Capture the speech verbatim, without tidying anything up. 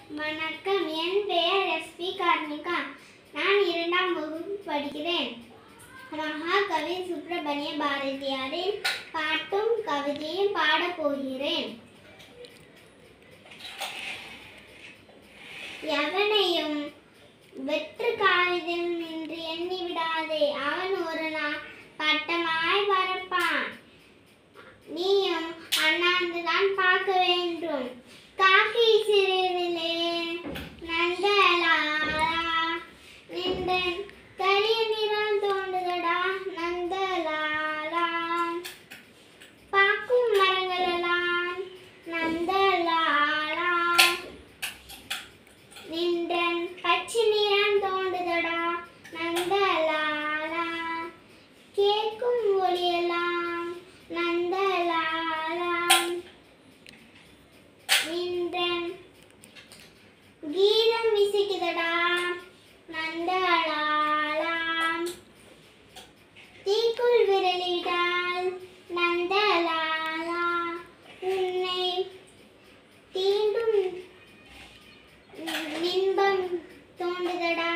வணக்கம். என் பெயர் S B Karmika. நான் இரண்டாம் வகுப்பு படிக்கிறேன். மகாகவி சுப்ரமணிய பாரதியாரின் பாட்டும் கவிதையும் பாடப் போகிறேன். எவனையும் வெற்று காகிதம் என்று எண்ணி விடாதே, அவன் ஒரு நாள் பட்டமாய் பறப்பான். நீயும் அண்ணாந்துதான் பார்க்க வேண்டும். காக்கை சிறகிலே நந்தலாலா, நின்றன் கரிய நிறம் தோன்றுதடா நந்தலாலா. பாக்கும் மரங்களெல்லாம் நந்தலாலா, நின்றன் பச்சை நிறம் தோன்றுதடா நந்தலாலா. கேட்கும் ஒளியெல்லாம் நந்தலாலா, நின்றன் கீதம் இசைக்குதடா நந்தலாலா. தீக்குள் விரலிட்டால் நந்தலாலா, உன்னை தீண்டும் இன்பம் தோன்றுதடா